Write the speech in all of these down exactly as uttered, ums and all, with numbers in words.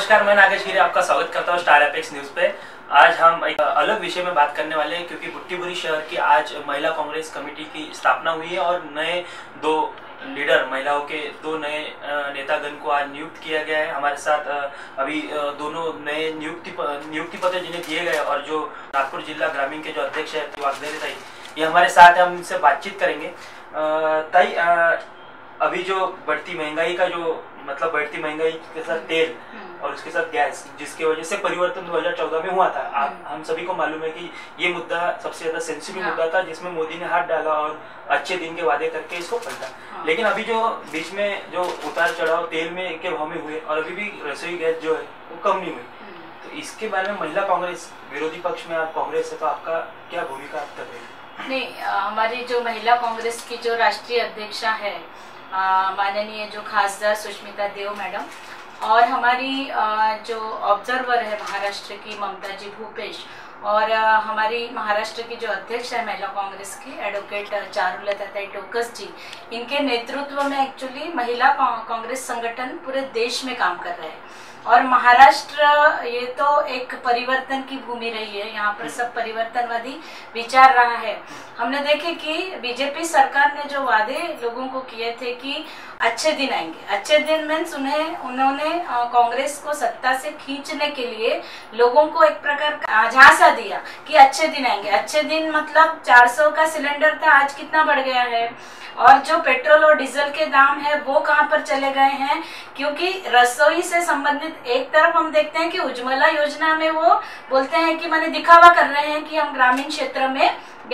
नमस्कार, मैं नागेश गिरी आपका स्वागत करता हूँ स्टार एपेक्स न्यूज पे। आज हम एक अलग विषय में बात करने वाले हैं क्योंकि बुट्टीबुरी शहर की आज महिला कांग्रेस कमेटी की स्थापना हुई है और नए दो लीडर महिलाओं के दो नए नेतागण को आज नियुक्त किया गया है। हमारे साथ अभी दोनों नए नियुक्ति नियुक्ति पत्र जिन्हें दिए गए और जो नागपुर जिला ग्रामीण के जो अध्यक्ष है वाग्देवी ताई, ये हमारे साथ है। हम इनसे बातचीत करेंगे। ताई, अभी जो बढ़ती महंगाई का जो मतलब बढ़ती महंगाई के साथ तेल और उसके साथ गैस, जिसके वजह से परिवर्तन दो हज़ार चौदह में हुआ था। आप हम सभी को मालूम है कि ये मुद्दा सबसे ज्यादा सेंसिटिव मुद्दा था, जिसमें मोदी ने हाथ डाला और अच्छे दिन के वादे करके इसको पलटा। लेकिन अभी जो बीच में जो उतार चढ़ाव तेल में के भाव में हुए और अभी भी रसोई गैस जो है वो कम नहीं हुई, तो इसके बारे में महिला कांग्रेस विरोधी पक्ष में आप कांग्रेस है, तो आपका क्या भूमिका अब तक है? नहीं, हमारी जो महिला कांग्रेस की जो राष्ट्रीय अध्यक्षा है माननीय जो खासदार सुष्मिता देव मैडम, और हमारी आ, जो ऑब्जर्वर है महाराष्ट्र की ममता जी भूपेश, और आ, हमारी महाराष्ट्र की जो अध्यक्ष है महिला कांग्रेस की एडवोकेट चारुलता टोकस जी, इनके नेतृत्व में एक्चुअली महिला कांग्रेस संगठन पूरे देश में काम कर रहे हैं। और महाराष्ट्र ये तो एक परिवर्तन की भूमि रही है, यहाँ पर सब परिवर्तनवादी विचार रहा है। हमने देखे कि बीजेपी सरकार ने जो वादे लोगों को किए थे कि अच्छे दिन आएंगे, अच्छे दिन मीन्स उन्हें उन्होंने कांग्रेस को सत्ता से खींचने के लिए लोगों को एक प्रकार का झांसा दिया कि अच्छे दिन आएंगे। अच्छे दिन मतलब चार सौ का सिलेंडर था, आज कितना बढ़ गया है, और जो पेट्रोल और डीजल के दाम है वो कहां पर चले गए हैं। क्योंकि रसोई से संबंधित एक तरफ हम देखते हैं कि उज्ज्वला योजना में वो बोलते हैं कि माने दिखावा कर रहे हैं कि हम ग्रामीण क्षेत्र में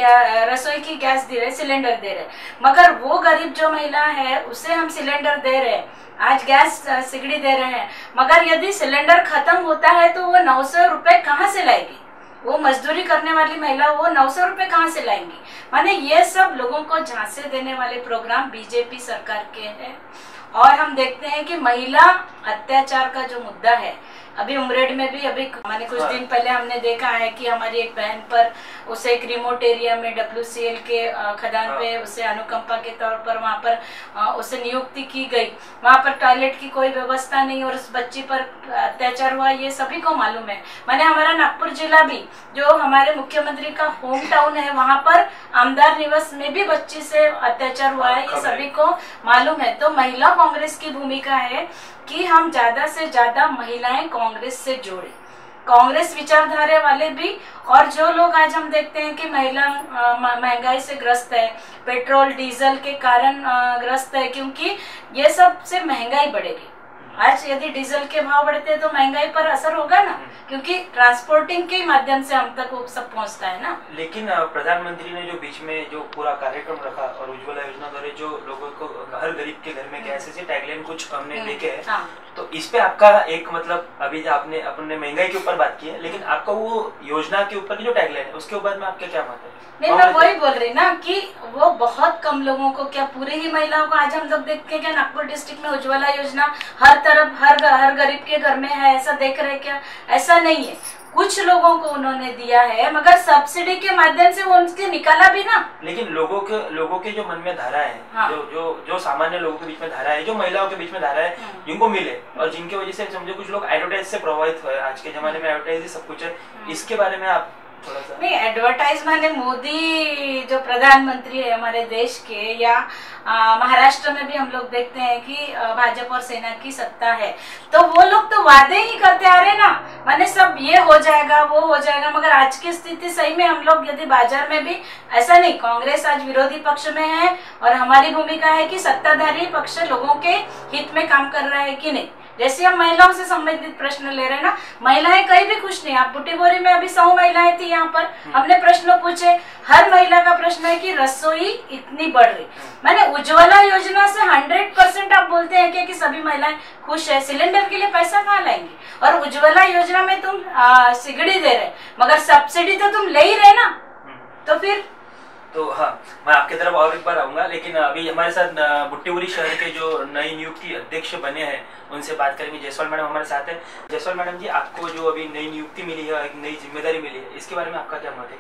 रसोई की गैस दे रहे, सिलेंडर दे रहे, मगर वो गरीब जो महिला है उसे हम सिलेंडर दे रहे हैं, आज गैस सिगड़ी दे रहे हैं, मगर यदि सिलेंडर खत्म होता है तो वो नौ सौ रुपए कहाँ से लाएगी? वो मजदूरी करने वाली महिला वो नौ सौ रुपए कहाँ से लाएंगी? माने ये सब लोगों को झांसे देने वाले प्रोग्राम बीजेपी सरकार के हैं। और हम देखते हैं कि महिला अत्याचार का जो मुद्दा है, अभी उमरेड में भी अभी मैंने कुछ दिन पहले हमने देखा है कि हमारी एक बहन पर उसे एक रिमोट एरिया में डब्ल्यू सी एल के खदान पे उसे अनुकंपा के तौर पर वहाँ पर उसे नियुक्ति की गई, वहाँ पर टॉयलेट की कोई व्यवस्था नहीं और उस बच्ची पर अत्याचार हुआ, ये सभी को मालूम है। मैंने हमारा नागपुर जिला भी जो हमारे मुख्यमंत्री का होम टाउन है, वहाँ पर आमदार निवास में भी बच्ची से अत्याचार हुआ है, ये सभी को मालूम है। तो महिला कांग्रेस की भूमिका है कि हम ज्यादा से ज्यादा महिलाएं कांग्रेस से जोड़े, कांग्रेस विचारधारा वाले भी, और जो लोग आज हम देखते हैं कि महिला महंगाई से ग्रस्त है, पेट्रोल डीजल के कारण ग्रस्त है, क्योंकि ये सब से महंगाई बढ़ेगी। आज यदि डीजल के भाव बढ़ते हैं तो महंगाई पर असर होगा ना, क्योंकि ट्रांसपोर्टिंग के माध्यम से हम तक वो सब पहुंचता है ना। लेकिन प्रधानमंत्री ने जो बीच में जो पूरा कार्यक्रम रखा और उज्ज्वला योजना द्वारा जो लोगों को हर गरीब के घर में गैस से टैगलाइन कुछ हमने देखे है, हाँ। तो इस पे आपका एक मतलब अभी जो आपने अपने महंगाई के ऊपर बात की है, लेकिन आपका वो योजना के ऊपर की जो टैगलाइन है उसके ऊपर में आपके क्या मत है? नहीं, मैं वही बोल रही ना कि वो बहुत कम लोगों को, क्या पूरे ही महिलाओं को आज हम लोग देखते हैं क्या नागपुर डिस्ट्रिक्ट में उज्ज्वला योजना हर तरफ हर हर गरीब के घर में है, ऐसा देख रहे क्या? ऐसा नहीं है, कुछ लोगों को उन्होंने दिया है, मगर सब्सिडी के माध्यम से वो उनसे निकाला भी ना। लेकिन लोगों के लोगों के जो मन में धारा है, हाँ। जो जो जो सामान्य लोगों के बीच में धारा है, जो महिलाओं के बीच में धारा है, जिनको मिले और जिनकी वजह से समझो कुछ लोग एडवर्टाइज से प्रभावित हुए, आज के जमाने में एडवर्टाइज ही सब कुछ है, इसके बारे में आप थोड़ा सा? नहीं, एडवर्टाइज माने मोदी जो प्रधानमंत्री है हमारे देश के, या महाराष्ट्र में भी हम लोग देखते हैं कि भाजपा और सेना की सत्ता है, तो वो लोग तो वादे ही करते आ रहे ना, माने सब ये हो जाएगा वो हो जाएगा, मगर आज की स्थिति सही में हम लोग यदि बाजार में भी ऐसा नहीं, कांग्रेस आज विरोधी पक्ष में है और हमारी भूमिका है कि सत्ताधारी पक्ष लोगों के हित में काम कर रहा है कि नहीं। जैसे हम महिलाओं से संबंधित प्रश्न ले रहे हैं ना, महिलाएं कहीं भी खुश नहीं। आप बुट्टीबोरी में अभी सौ महिलाएं थी यहाँ पर, हमने प्रश्न पूछे, हर महिला का प्रश्न है कि रसोई इतनी बढ़ रही। मैंने उज्ज्वला योजना से हंड्रेड परसेंट आप बोलते हैं क्या कि सभी महिलाएं खुश है? सिलेंडर के लिए पैसा कहाँ लाएंगी? और उज्ज्वला योजना में तुम आ, सिगड़ी दे रहे, मगर सब्सिडी तो तुम ले ही रहे ना, तो फिर तो हाँ, मैं आपकी तरफ और एक बार आऊंगा, लेकिन अभी हमारे साथ बुट्टीबुरी शहर के जो नई नियुक्ति अध्यक्ष बने हैं उनसे बात करेंगे। जायसवाल मैडम हमारे साथ है। जायसवाल मैडम जी, आपको जो अभी नई नियुक्ति मिली है, एक नई जिम्मेदारी मिली है, इसके बारे में आपका क्या मत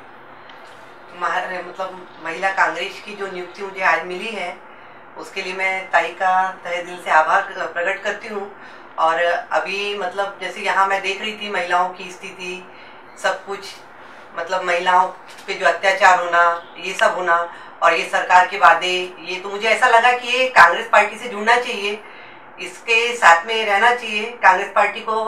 है? मतलब महिला कांग्रेस की जो नियुक्ति मुझे आज मिली है उसके लिए मैं ताई का तहे दिल से आभार प्रकट करती हूँ। और अभी मतलब जैसे यहाँ मैं देख रही थी महिलाओं की स्थिति, सब कुछ मतलब महिलाओं पे जो अत्याचार होना, ये सब होना, और ये सरकार के वादे, ये तो मुझे ऐसा लगा कि ये कांग्रेस पार्टी से जुड़ना चाहिए, इसके साथ में रहना चाहिए। कांग्रेस पार्टी को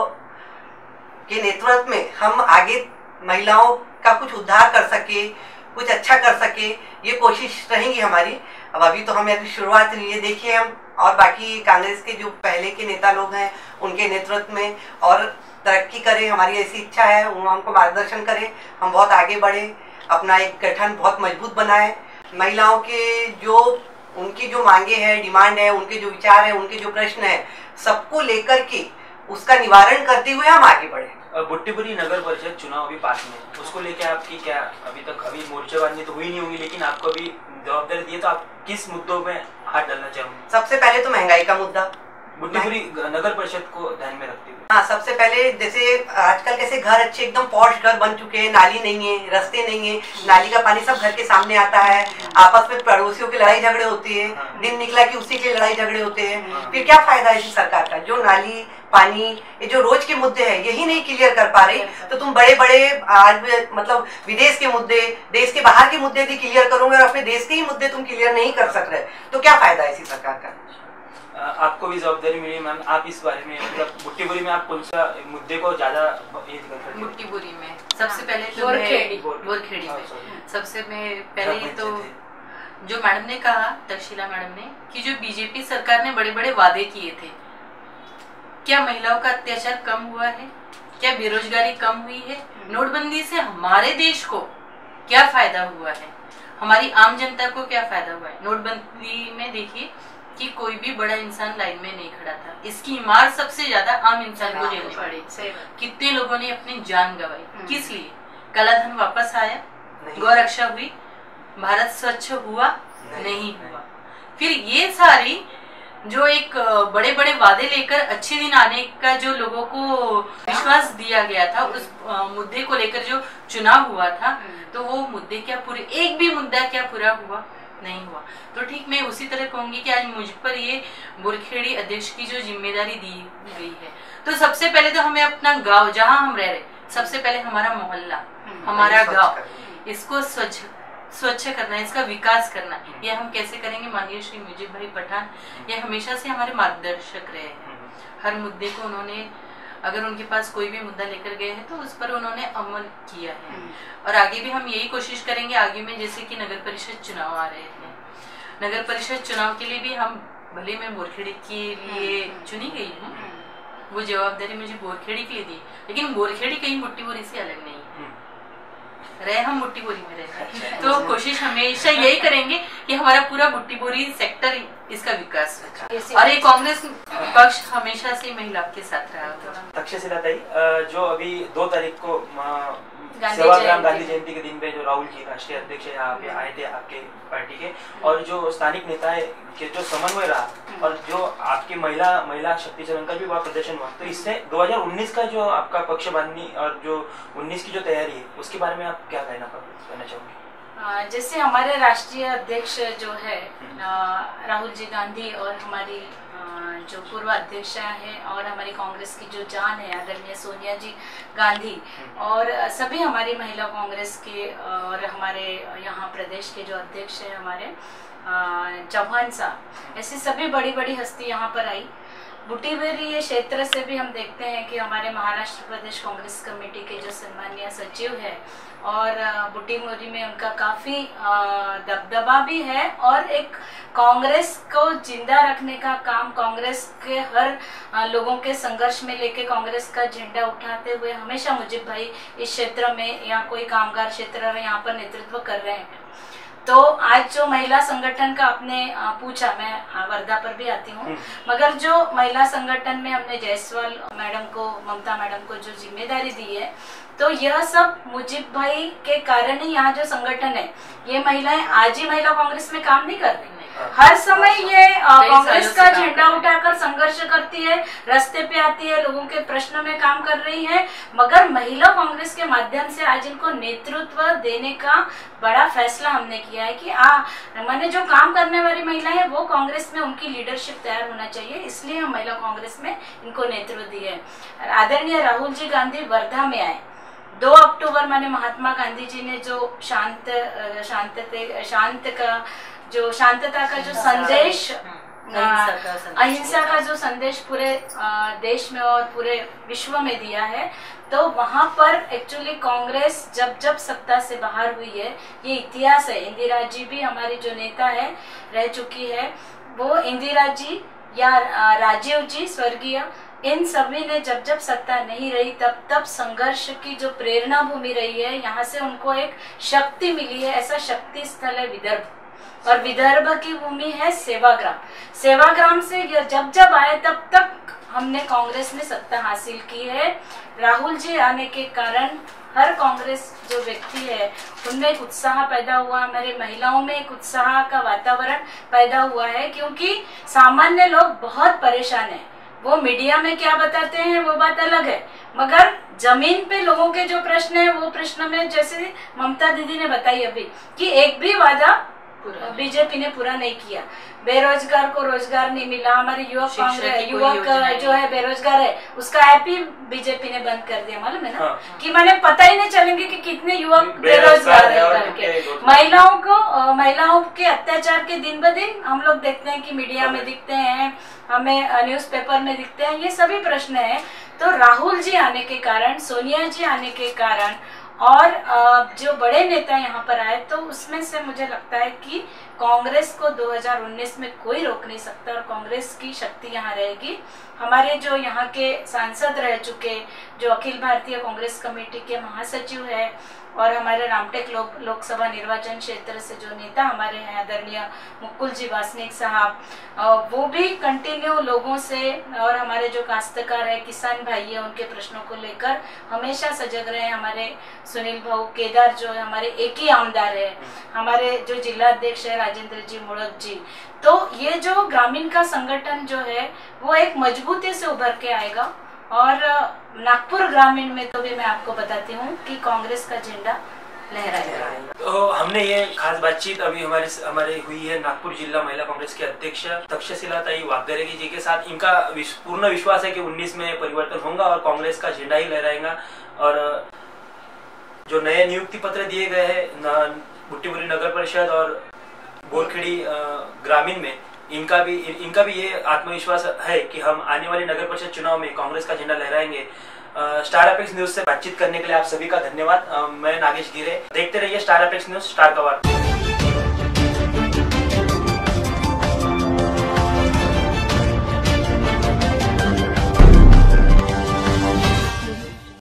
के नेतृत्व में हम आगे महिलाओं का कुछ उद्धार कर सके, कुछ अच्छा कर सके, ये कोशिश रहेंगी हमारी। अब अभी तो हमें अभी शुरुआत हुई है, देखिए हम और बाकी कांग्रेस के जो पहले के नेता लोग हैं उनके नेतृत्व में और तरक्की करें, हमारी ऐसी इच्छा है, वो हमको मार्गदर्शन करें, हम बहुत आगे बढ़े, अपना एक गठन बहुत मजबूत बनाए। महिलाओं के जो उनकी जो मांगे हैं, डिमांड है, उनके जो विचार है, उनके जो प्रश्न है, सबको लेकर के उसका निवारण करते हुए हम आगे बढ़े। बुट्टीपुरी नगर परिषद चुनाव अभी पास में, उसको लेके आपकी क्या अभी तक अभी मोर्चेबाजी तो हुई नहीं होंगी, लेकिन आपको अभी जवाबदारी दी है, तो आप किस मुद्दों में हाथ डालना चाहोगे? सबसे पहले तो महंगाई का मुद्दा, बुट्टीपुरी नगर परिषद को ध्यान में रखते हुए। हाँ, सबसे पहले जैसे आजकल कैसे घर अच्छे एकदम पॉश घर बन चुके हैं, नाली नहीं है, रास्ते नहीं है, नाली का पानी सब घर के सामने आता है, आपस में पड़ोसियों की लड़ाई झगड़े होती है, दिन निकला कि उसी के लड़ाई झगड़े होते हैं, फिर क्या फायदा है इसी सरकार का? जो नाली पानी, ये जो रोज के मुद्दे हैं, यही नहीं क्लियर कर पा रही, तो तुम बड़े बड़े आज मतलब विदेश के मुद्दे, देश के बाहर के मुद्दे भी क्लियर करोगे और अपने देश के ही मुद्दे तुम क्लियर नहीं कर सक रहे, तो क्या फायदा है इसी सरकार का? आपको भी जवाबदारी मिली मैम, आप इस बारे में मतलब बुट्टीपुरी में आप कौन सा मुद्दे को ज्यादा ये करते हैं? बुट्टीपुरी में सबसे पहले तो बोरखेड़ी बोरखेड़ी में सबसे में पहले तो जो मैडम ने कहा, तक्षशिला मैडम ने, कि जो बीजेपी सरकार ने बड़े बड़े वादे किए थे, क्या महिलाओं का अत्याचार कम हुआ है? क्या बेरोजगारी कम हुई है? नोटबंदी से हमारे देश को क्या फायदा हुआ है? हमारी आम जनता को क्या फायदा हुआ है? नोटबंदी में देखिए कि कोई भी बड़ा इंसान लाइन में नहीं खड़ा था, इसकी मार सबसे ज्यादा आम इंसान को झेलनी पड़ी। कितने लोगों ने अपनी जान गंवाई, किस लिए? काला धन वापस आया, गौरक्षा हुई, भारत स्वच्छ हुआ नहीं हुआ। फिर ये सारी जो एक बड़े बड़े वादे लेकर अच्छे दिन आने का जो लोगों को विश्वास दिया गया था, उस मुद्दे को लेकर जो चुनाव हुआ था, तो वो मुद्दे क्या पूरे, एक भी मुद्दा क्या पूरा हुआ? नहीं हुआ। तो ठीक मैं उसी तरह कहूंगी कि आज मुझ पर ये बोरखेड़ी अध्यक्ष की जो जिम्मेदारी दी गई है, तो सबसे पहले तो हमें अपना गांव, जहां हम रह रहे, सबसे पहले हमारा मोहल्ला, हमारा गांव, इसको स्वच्छ स्वच्छ करना, इसका विकास करना। ये हम कैसे करेंगे? माननीय श्री मुजीब भाई पठान ये हमेशा से हमारे मार्गदर्शक रहे हैं। हर मुद्दे को उन्होंने, अगर उनके पास कोई भी मुद्दा लेकर गए हैं तो उस पर उन्होंने अमल किया है, और आगे भी हम यही कोशिश करेंगे। आगे में जैसे कि नगर परिषद चुनाव आ रहे हैं, नगर परिषद चुनाव के लिए भी हम, भले मैं बोरखेड़ी के लिए चुनी गई हूँ, वो जवाबदारी मुझे बोरखेड़ी के लिए दी, लेकिन बोरखेड़ी कहीं बुट्टीपुरी से अलग नहीं है, रहे हम बुट्टीपुरी में रहते हैं, तो कोशिश हमेशा यही करेंगे कि हमारा पूरा बुट्टीपुरी सेक्टर इसका विकास हो। और ये कांग्रेस पक्ष हमेशा से महिला के साथ रहा था। तक्षशिला ताई, जो अभी दो तारीख को सेवाग्राम गांधी जयंती के दिन पे जो राहुल जी राष्ट्रीय अध्यक्ष यहाँ पे आए थे आपके पार्टी के, और जो स्थानिक नेता है के जो समन्वय रहा, और जो आपकी महिला महिला शक्तिचरण का भी वहाँ प्रदर्शन हुआ, तो इससे दो हज़ार उन्नीस का जो आपका पक्ष बांधनी और जो उन्नीस की जो तैयारी है, उसके बारे में आप क्या कहना कहना चाहोगे? जैसे हमारे राष्ट्रीय अध्यक्ष जो है राहुल जी गांधी, और हमारी जो पूर्व अध्यक्षा है, और हमारी कांग्रेस की जो जान है आदरणीय सोनिया जी गांधी, और सभी हमारी महिला कांग्रेस के, और हमारे यहाँ प्रदेश के जो अध्यक्ष है हमारे चौहान साहब, ऐसी सभी बड़ी बड़ी हस्ती यहाँ पर आई। बुट्टीपुरी क्षेत्र से भी हम देखते हैं कि हमारे महाराष्ट्र प्रदेश कांग्रेस कमेटी के जो सम्मानीय सचिव है, और बुट्टीपुरी में उनका काफी दबदबा भी है, और एक कांग्रेस को जिंदा रखने का काम, कांग्रेस के हर लोगों के संघर्ष में लेके कांग्रेस का झंडा उठाते हुए हमेशा मुजीब भाई इस क्षेत्र में, या कोई कामगार क्षेत्र यहाँ पर नेतृत्व कर रहे हैं। तो आज जो महिला संगठन का आपने पूछा, मैं वर्धा पर भी आती हूँ, मगर जो महिला संगठन में हमने जायसवाल मैडम को, ममता मैडम को जो जिम्मेदारी दी है, तो यह सब मुजीब भाई के कारण ही यहाँ जो संगठन है, ये महिलाएं आज ही महिला कांग्रेस में काम नहीं कर रही, हर समय ये कांग्रेस का झंडा उठाकर संघर्ष करती है, रास्ते पे आती है, लोगों के प्रश्न में काम कर रही है, मगर महिला कांग्रेस के माध्यम से आज इनको नेतृत्व देने का बड़ा फैसला हमने किया है कि आ मैंने जो काम करने वाली महिला है वो कांग्रेस में उनकी लीडरशिप तैयार होना चाहिए, इसलिए हम महिला कांग्रेस में इनको नेतृत्व दिए। आदरणीय राहुल जी गांधी वर्धा में आए दो अक्टूबर, माने महात्मा गांधी जी ने जो शांत शांत शांत का जो शांतता का जो संदेश, अहिंसा का जो संदेश पूरे देश में और पूरे विश्व में दिया है, तो वहां पर एक्चुअली कांग्रेस जब जब सत्ता से बाहर हुई है, ये इतिहास है। इंदिरा जी भी हमारी जो नेता है रह चुकी है, वो इंदिरा जी या राजीव जी स्वर्गीय, इन सभी ने जब जब सत्ता नहीं रही तब तब संघर्ष की जो प्रेरणा भूमि रही है, यहाँ से उनको एक शक्ति मिली है। ऐसा शक्ति स्थल है विदर्भ, और विदर्भ की भूमि है सेवाग्राम। सेवाग्राम से जब जब आए तब तक हमने कांग्रेस ने सत्ता हासिल की है। राहुल जी आने के कारण हर कांग्रेस जो व्यक्ति है उनमें एक उत्साह पैदा हुआ, हमारे महिलाओं में एक उत्साह का वातावरण पैदा हुआ है, क्योंकि सामान्य लोग बहुत परेशान हैं। वो मीडिया में क्या बताते हैं वो बात अलग है, मगर जमीन पे लोगों के जो प्रश्न है वो प्रश्न में, जैसे ममता दीदी ने बताई अभी कि एक भी वादा बीजेपी ने पूरा नहीं किया, बेरोजगार को रोजगार नहीं मिला, हमारे युवक कांग्रेस युवक जो है बेरोजगार है उसका ऐप ही बीजेपी ने बंद कर दिया, मालूम है ना। हाँ। कि मैंने पता ही नहीं चलेंगे कि कितने युवक बेरोजगार है करके। महिलाओं को महिलाओं के अत्याचार के दिन ब दिन हम लोग देखते हैं कि मीडिया में दिखते हैं, हमें न्यूज़पेपर में दिखते हैं, ये सभी प्रश्न है। तो राहुल जी आने के कारण, सोनिया जी आने के कारण और जो बड़े नेता यहाँ पर आए, तो उसमें से मुझे लगता है कि कांग्रेस को दो हज़ार उन्नीस में कोई रोक नहीं सकता और कांग्रेस की शक्ति यहाँ रहेगी। हमारे जो यहाँ के सांसद रह चुके, जो अखिल भारतीय कांग्रेस कमेटी के महासचिव है, और हमारे रामटेक लोक लोकसभा निर्वाचन क्षेत्र से जो नेता हमारे हैं आदरणीय मुकुल जी वासनिक साहब, वो भी कंटिन्यू लोगों से, और हमारे जो काश्तकार है, किसान भाई है, उनके प्रश्नों को लेकर हमेशा सजग रहे। हमारे सुनील भाऊ केदार जो है हमारे एक ही आमदार है, हमारे जो जिला अध्यक्ष है राजेंद्र जी मुड़क जी। तो ये जो ग्रामीण का संगठन जो है वो एक मजबूती से उभर के आएगा। और नागपुर ग्रामीण में तो भी मैं आपको बताती हूँ कि कांग्रेस का झंडा लहराएगा। तो हमने ये खास बातचीत अभी हमारे हमारे हुई है नागपुर जिला महिला कांग्रेस के अध्यक्ष तक्षशिलाताई वाघरेगी जी के साथ। इनका विश, पूर्ण विश्वास है कि उन्नीस में परिवर्तन होगा और कांग्रेस का झंडा ही लहराएगा। और जो नए नियुक्ति पत्र दिए गए हैं बुट्टीबुरी नगर परिषद और बोरखेड़ी ग्रामीण में, इनका भी इनका भी ये आत्मविश्वास है कि हम आने वाले नगर परिषद चुनाव में कांग्रेस का झंडा लहराएंगे। स्टार अपेक्स न्यूज से बातचीत करने के लिए आप सभी का धन्यवाद। मैं नागेश गिरे, देखते रहिए स्टार अपेक्स न्यूज, स्टार का वार्ता।